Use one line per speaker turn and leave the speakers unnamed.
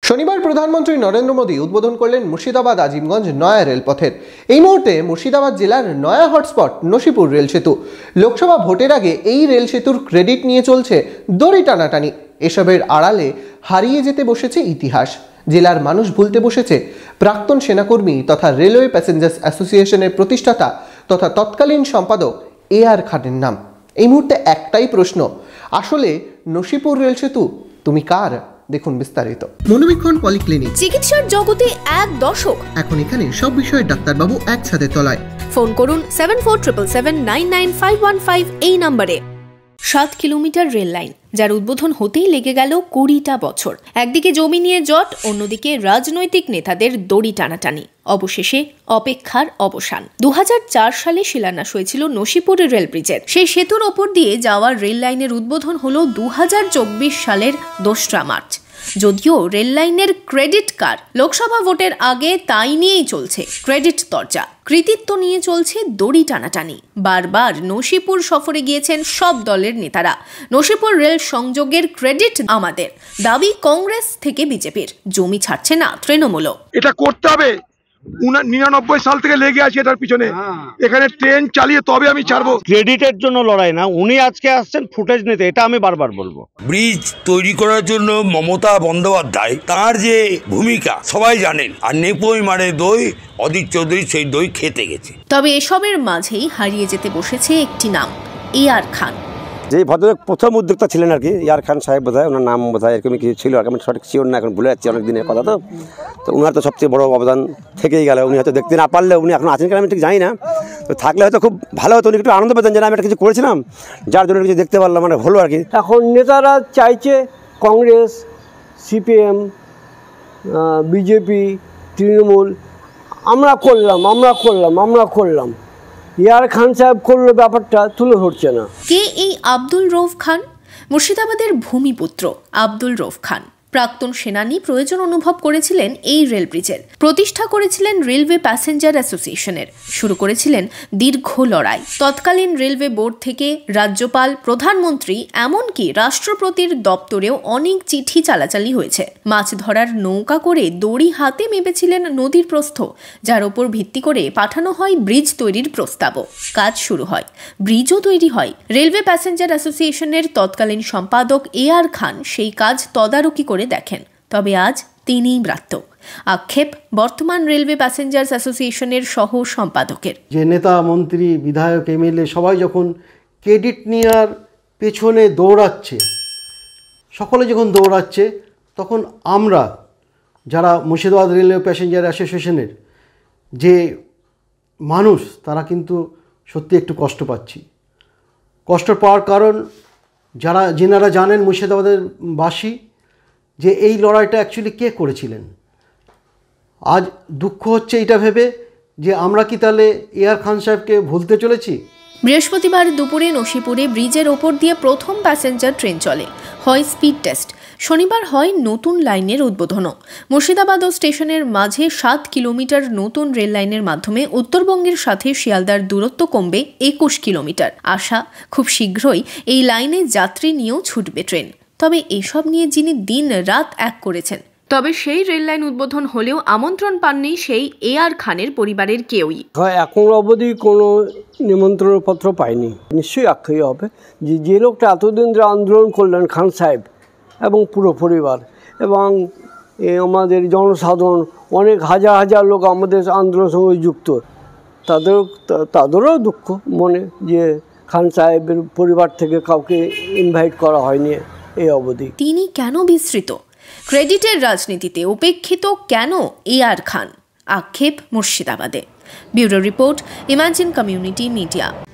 শনিবার প্রধানমন্ত্রী নরেন্দ্র মোদী উদ্বোধন করলেন মুর্শিদাবাদ আজিমগঞ্জ নয়া রেলপথের। এই মুহূর্তে মুর্শিদাবাদ জেলার নয়া হটস্পট নসিপুর রেল সেতু। লোকসভা ভোটের আগে এই রেল সেতুর ক্রেডিট নিয়ে চলছে দড়ি টানাটানি। এসবের আড়ালে হারিয়ে যেতে বসেছে ইতিহাস। জেলার মানুষ ভুলতে বসেছে প্রাক্তন সেনাকর্মী তথা রেলওয়ে প্যাসেঞ্জার্স অ্যাসোসিয়েশনের প্রতিষ্ঠাতা তথা তৎকালীন সম্পাদক AR খানের নাম। এই মুহূর্তে একটাই প্রশ্ন, আসলে নসিপুর রেল সেতু তুমি কার? দেখুন বিস্তারিত। মনোবীক্ষণ পলিক্লিনিক,
চিকিৎসার জগতে এক দশক।
এখন এখানে সব বিষয়ে ডাক্তারবাবু একসাথে তলায়।
ফোন করুন 7477799515 এই নম্বরে। 7 কিলোমিটার রেল লাইন, যার উদ্বোধন হতেই লেগে গেল 20টা বছর। একদিকে জমি নিয়ে জট, অন্যদিকে রাজনৈতিক নেতাদের দড়ি টানাটানি। অবশেষে অপেক্ষার অবসান। 2004 সালে শিলান্যাস হয়েছিল নসিপুরের রেল ব্রিজের। সেই সেতুর ওপর দিয়ে যাওয়ার রেল লাইনের উদ্বোধন হলো 2024 সালের 2রা মার্চ। যদিও রেল লাইনের ক্রেডিট কার, লোকসভা ভোটের আগে তাই নিয়েই চলছে ক্রেডিট তরজা। কৃতিত্ব নিয়ে চলছে দড়ি টানাটানি। বারবার নসিপুর সফরে গিয়েছেন সব দলের নেতারা। নসিপুর রেল সংযোগের ক্রেডিট আমাদের, দাবি কংগ্রেস থেকে বিজেপির। জমি ছাড়ছে না তৃণমূলও।
এটা করতে হবে। 99 সাল থেকে লেগে আছে এটার পিছনে। এখানে ট্রেন চালিয়ে তবে আমি ছাড়বো।
ক্রেডিটের জন্য লড়াই না, উনি আজকে আসছেন ফুটেজ নিতে, এটা আমি বারবার বলবো।
ব্রিজ তৈরি করার জন্য মমতা বন্দ্যোপাধ্যায় তার যে ভূমিকা সবাই জানেন। আর নেপোই মারে দই, অদিত চৌধুরী সেই দই খেতে গেছে।
তবে এসবের মাঝেই হারিয়ে যেতে বসেছে একটি নাম, AR খান।
যে ভদ্রলোক প্রথম উদ্যোক্তা ছিলেন আর কি, AR খান সাহেব বোধহয়, ওনার নাম বোধহয় এরকমই কিছু ছিল আর কি, আমি সঠিক শিওর না, এখন ভুলে যাচ্ছি অনেক দিনের কথা। তো ওনার তো সবচেয়ে বড় অবদান থেকেই গেল। উনি হয়তো দেখতে না পারলে, উনি এখন আছেন কিনা আমি ঠিক জানি না, তো থাকলে হয়তো খুব ভালো হতো। উনি একটু আনন্দ পেতেন যে আমি একটা কিছু করেছিলাম, যার জন্য কিছু দেখতে পারলাম, মানে হলো আর কি।
এখন নেতারা চাইছে কংগ্রেস, CPM, বিজেপি, তৃণমূল, আমরা করলাম। AR খান সাহেব করলো, ব্যাপারটা তুলে ধরছে না।
কে এই আব্দুল রউফ খান? মুর্শিদাবাদের ভূমিপুত্র আব্দুল রউফ খান প্রাক্তন সেনানী প্রয়োজন অনুভব করেছিলেন এই রেল ব্রিজের। প্রতিষ্ঠা করেছিলেন রেলওয়ে প্যাসেঞ্জার অ্যাসোসিয়েশনের। শুরু করেছিলেন দীর্ঘ লড়াই। তৎকালীন রেলওয়ে বোর্ড থেকে রাজ্যপাল, প্রধানমন্ত্রী, এমনকি রাষ্ট্রপতির দপ্তরেও অনেক চিঠি চালাচালি হয়েছে। মাছ ধরার নৌকা করে দড়ি হাতে মেপেছিলেন নদীর প্রস্থ, যার ওপর ভিত্তি করে পাঠানো হয় ব্রিজ তৈরির প্রস্তাবও। কাজ শুরু হয়, ব্রিজও তৈরি হয়। রেলওয়ে প্যাসেঞ্জার অ্যাসোসিয়েশনের তৎকালীন সম্পাদক AR খান সেই কাজ তদারকি করে দেখেন। তবে আজ তিনিই ব্রাত্য। আক্ষেপ বর্তমান রেলওয়ে প্যাসেঞ্জার্স অ্যাসোসিয়েশনের সহ সম্পাদকের।
যে নেতা, মন্ত্রী, বিধায়ক, MLA সবাই যখন ক্রেডিট নেওয়ার পেছনে দৌড়াচ্ছে, সকলে যখন দৌড়াচ্ছে, তখন আমরা যারা মুর্শিদাবাদ রেলওয়ে প্যাসেঞ্জার অ্যাসোসিয়েশনের যে মানুষ, তারা কিন্তু সত্যি একটু কষ্ট পাচ্ছি। কষ্ট পাওয়ার কারণ, যেনারা জানেন মুর্শিদাবাদের বাসী, যে এই লড়াইটা অ্যাকচুয়ালি কে করেছিলেন। আজ দুঃখ হচ্ছে এটা ভেবে যে আমরা কি তাহলে AR খান সাহেবকে ভুলতে চলেছি।
বৃহস্পতিবার দুপুরে নসিপুরে ব্রিজের ওপর দিয়ে প্রথম প্যাসেঞ্জার ট্রেন চলে, হয় স্পিড টেস্ট। শনিবার হয় নতুন লাইনের উদ্বোধনও। মুর্শিদাবাদ ও স্টেশনের মাঝে 7 কিলোমিটার নতুন রেল লাইনের মাধ্যমে উত্তরবঙ্গের সাথে শিয়ালদার দূরত্ব কমবে 21 কিলোমিটার। আশা, খুব শীঘ্রই এই লাইনে যাত্রী নিয়েও ছুটবে ট্রেন। তবে এসব নিয়ে যিনি দিন রাত এক করেছেন, তবে সেই রেল লাইন উদ্বোধন হলেও আমন্ত্রণ পাননি সেই AR খানের পরিবারের কেউই।
এখন অবধি কোনো নিমন্ত্রণপত্র পায়নি। নিশ্চয়ই আক্ষেপ হবে যে লোকটা এতদিন ধরে আন্দোলন করলেন, খান সাহেব এবং পুরো পরিবার, এবং আমাদের জনসাধারণ, অনেক হাজার লোক আমাদের আন্দোলনের সঙ্গে যুক্ত, তাদেরও দুঃখ মনে যে খান সাহেবের পরিবার থেকে কাউকে ইনভাইট করা হয়নি এই অবধি।
তিনি কেন বিস্মৃত? ক্রেডিটের রাজনীতিতে উপেক্ষিত কেন AR খান? আক্ষেপ মুর্শিদাবাদে। Bureau report, imagine community media.